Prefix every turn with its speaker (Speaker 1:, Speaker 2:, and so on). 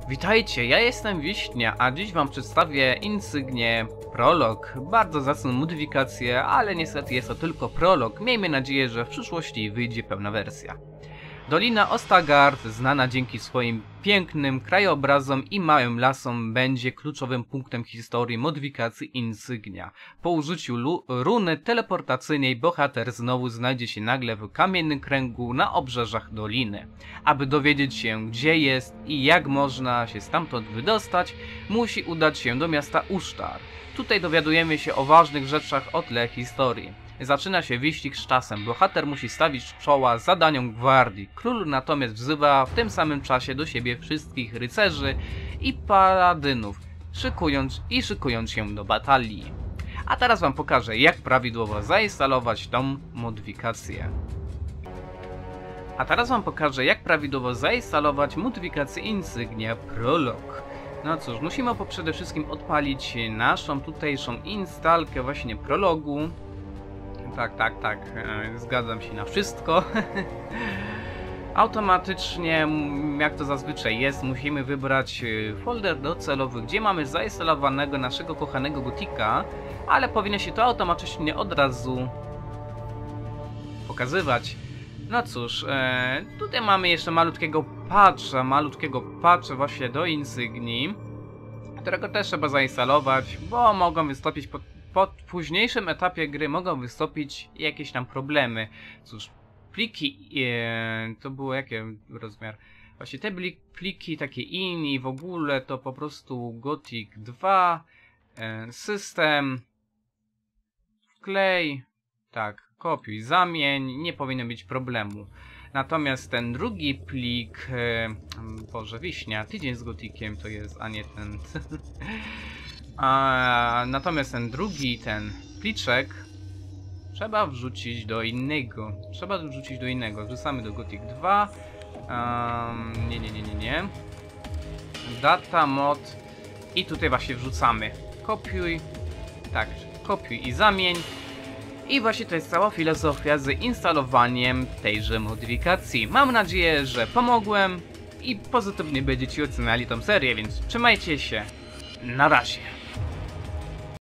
Speaker 1: Witajcie, ja jestem Wiśnia, a dziś wam przedstawię Insygnię Prolog. Bardzo zacną modyfikację, ale niestety jest to tylko prolog. Miejmy nadzieję, że w przyszłości wyjdzie pełna wersja. Dolina Ostagard, znana dzięki swoim pięknym krajobrazom i małym lasom, będzie kluczowym punktem historii modyfikacji Insygnia. Po użyciu runy teleportacyjnej bohater znowu znajdzie się nagle w kamiennym kręgu na obrzeżach doliny. Aby dowiedzieć się, gdzie jest i jak można się stamtąd wydostać, musi udać się do miasta Usztar. Tutaj dowiadujemy się o ważnych rzeczach o tle historii. Zaczyna się wyścig z czasem. Bohater musi stawić czoła zadaniom gwardii. Król natomiast wzywa w tym samym czasie do siebie wszystkich rycerzy i paladynów, szykując się do batalii. A teraz wam pokażę, jak prawidłowo zainstalować tą modyfikację. Insygnia Prolog. No cóż, musimy przede wszystkim odpalić naszą tutejszą instalkę właśnie prologu. Tak, zgadzam się na wszystko. Automatycznie, jak to zazwyczaj jest, musimy wybrać folder docelowy, gdzie mamy zainstalowanego naszego kochanego Gotika, ale powinno się to automatycznie od razu pokazywać. No cóż, tutaj mamy jeszcze malutkiego patcha właśnie do Insygnii, którego też trzeba zainstalować, bo mogą wystąpić po późniejszym etapie gry mogą wystąpić jakieś tam problemy. Cóż, pliki, to było jaki rozmiar? Właśnie te pliki takie i w ogóle to po prostu Gothic 2, system, wklej, tak, kopiuj, zamień, nie powinno być problemu. Natomiast ten drugi plik, Boże Wiśnia, tydzień z Gothiciem to jest, a nie ten... Natomiast ten pliczek trzeba wrzucić do innego. Wrzucamy do Gothic 2. Nie. Data mod. I tutaj właśnie wrzucamy. Kopiuj. Tak, kopiuj i zamień. I właśnie to jest cała filozofia z instalowaniem tejże modyfikacji. Mam nadzieję, że pomogłem i pozytywnie będziecie oceniali tą serię, więc trzymajcie się. Na razie.